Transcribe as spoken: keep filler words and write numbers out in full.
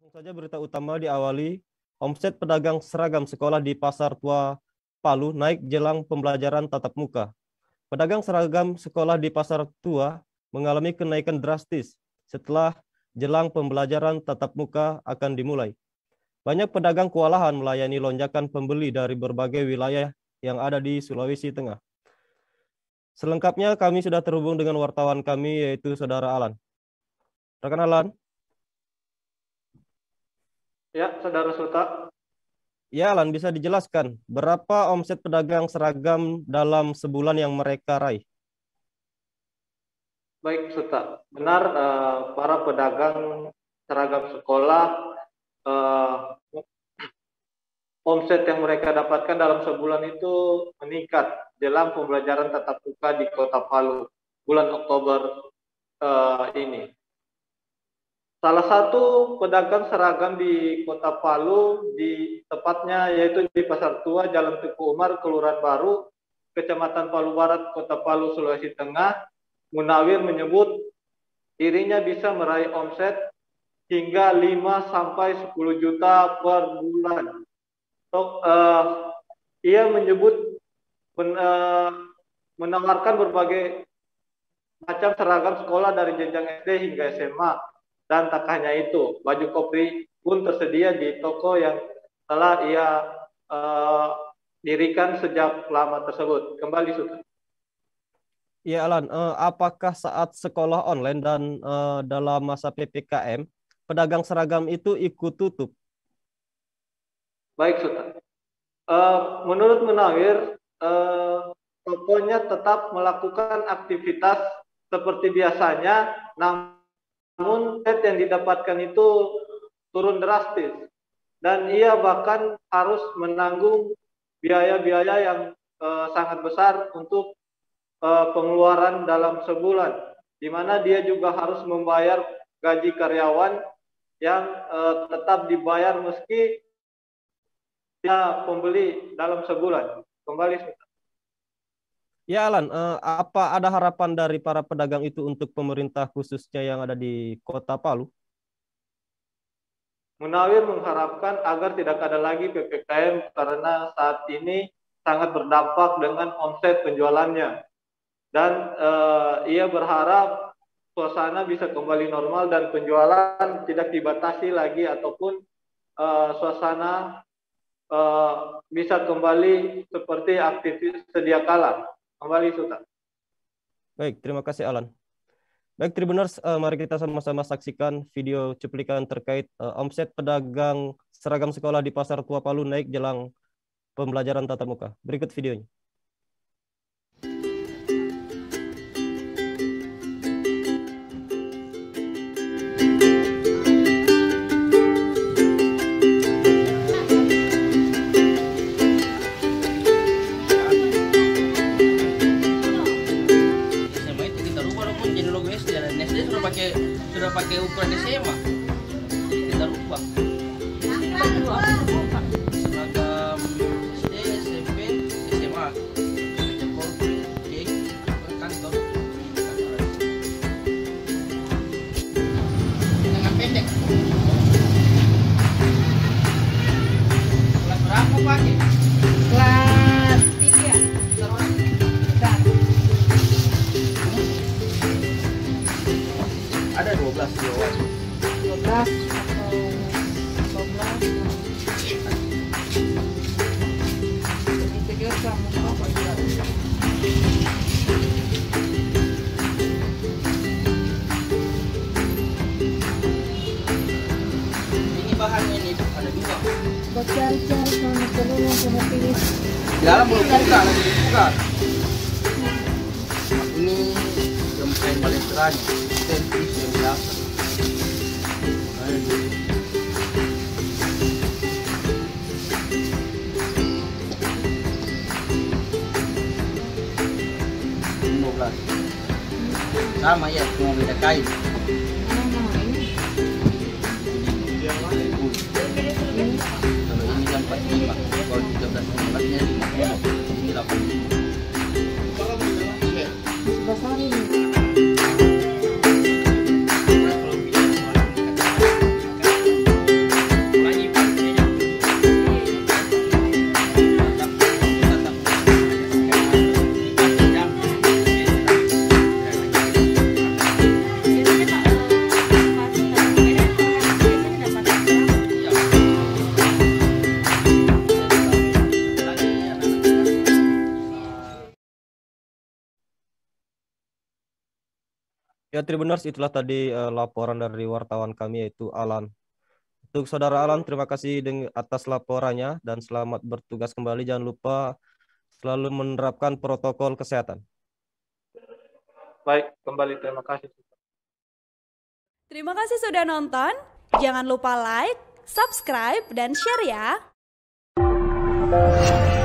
Saja berita utama diawali, omset pedagang seragam sekolah di Pasar Tua Palu naik jelang pembelajaran tatap muka. Pedagang seragam sekolah di Pasar Tua mengalami kenaikan drastis setelah jelang pembelajaran tatap muka akan dimulai. Banyak pedagang kewalahan melayani lonjakan pembeli dari berbagai wilayah yang ada di Sulawesi Tengah. Selengkapnya kami sudah terhubung dengan wartawan kami yaitu Saudara Alan. Rekan Alan. Ya, Saudara Sulta. Ya, Alan, bisa dijelaskan berapa omset pedagang seragam dalam sebulan yang mereka raih? Baik, Sulta. Benar, eh, para pedagang seragam sekolah, eh, omset yang mereka dapatkan dalam sebulan itu meningkat jelang pembelajaran tatap muka di Kota Palu bulan Oktober eh, ini. Salah satu pedagang seragam di Kota Palu, di tepatnya yaitu di Pasar Tua, Jalan Teguh Umar, Kelurahan Baru, Kecamatan Palu Barat, Kota Palu, Sulawesi Tengah, Munawir menyebut dirinya bisa meraih omset hingga lima sampai sepuluh juta per bulan. So, uh, ia menyebut men, uh, menawarkan berbagai macam seragam sekolah dari jenjang S D hingga S M A. Dan tak hanya itu, baju kopri pun tersedia di toko yang telah ia uh, dirikan sejak lama tersebut. Kembali, Sultan. Ya, Alan, uh, apakah saat sekolah online dan uh, dalam masa P P K M, pedagang seragam itu ikut tutup? Baik, Sultan. Uh, menurut Munawir, uh, tokonya tetap melakukan aktivitas seperti biasanya, namun Namun omset yang didapatkan itu turun drastis dan ia bahkan harus menanggung biaya-biaya yang uh, sangat besar untuk uh, pengeluaran dalam sebulan, di mana dia juga harus membayar gaji karyawan yang uh, tetap dibayar meski dia pembeli dalam sebulan. Kembali. Ya, Alan, eh, apa ada harapan dari para pedagang itu untuk pemerintah khususnya yang ada di Kota Palu? Munawir mengharapkan agar tidak ada lagi P P K M karena saat ini sangat berdampak dengan omset penjualannya. Dan eh, ia berharap suasana bisa kembali normal dan penjualan tidak dibatasi lagi ataupun eh, suasana eh, bisa kembali seperti aktivitas sedia kala. Kembali, Sultan. Baik, terima kasih Alan. Baik, Tribuners, uh, mari kita sama-sama saksikan video cuplikan terkait uh, omset pedagang seragam sekolah di Pasar Tua Palu naik jelang pembelajaran tatap muka. Berikut videonya. Sudah pakai ukuran S M A, kita lupa. Seragam S D, S M P, S M A, macam korporat, geng, kantor. Dengan pendek. Kelas berapa pakai? Kelas tiga. Bentar. Ada dua belas dua dua belas atau dua belas. Ini tiga kamu apa ya? Ini bahannya ini ada dua. Cari-cari sama telur sama pilih. Di dalam belum buka, lagi dibuka. Ini yang paling paling terang, tentis yang biasa. lima belas. Sama ya, cuma beda kain. Mana ini? Kalau ini kan empat puluh lima, kalau tiga belas lima belas-nya lima puluh, ini delapan puluh lima. Besar ini. Ya, Tribuners, itulah tadi uh, laporan dari wartawan kami yaitu Alan. Untuk Saudara Alan, terima kasih dengan atas laporannya dan selamat bertugas kembali. Jangan lupa selalu menerapkan protokol kesehatan. Baik, kembali terima kasih. Terima kasih sudah nonton. Jangan lupa like, subscribe, dan share ya.